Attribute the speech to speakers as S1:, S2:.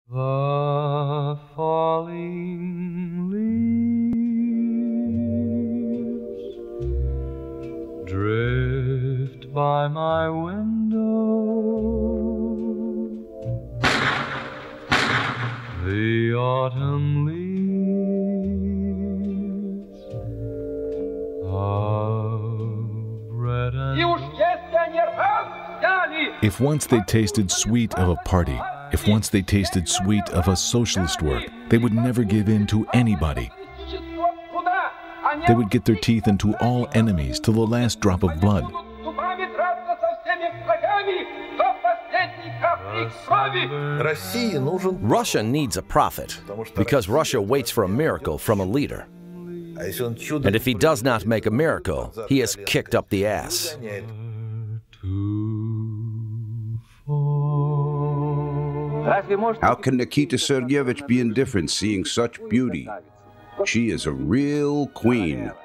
S1: The falling leaves drift by my window. The autumn leaves of red and
S2: If once they tasted sweet of a party, if once they tasted sweet of a socialist work, they would never give in to anybody. They would get their teeth into all enemies to the last drop of blood.
S3: Russia needs a prophet because Russia waits for a miracle from a leader. And if he does not make a miracle, he has kicked up the ass.
S4: How can Nikita Sergeyevich be indifferent seeing such beauty? She is a real queen.